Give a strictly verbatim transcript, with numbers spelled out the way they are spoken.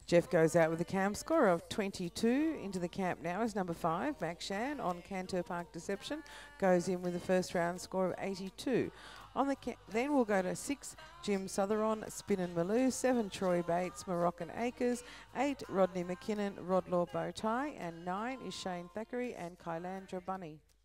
Geoff goes out with a camp score of twenty-two. Into the camp now is number five, Mac Shan on Cantor Park Deception. Goes in with a first round score of eighty-two. On the then we'll go to six, Jim Sotheron, Spin and Maloo, seven, Troy Bates, Moroccan Acres, eight, Rodney McKinnon, Rodlaw Bowtie, and nine is Shane Thackeray and Kylandra Bunny.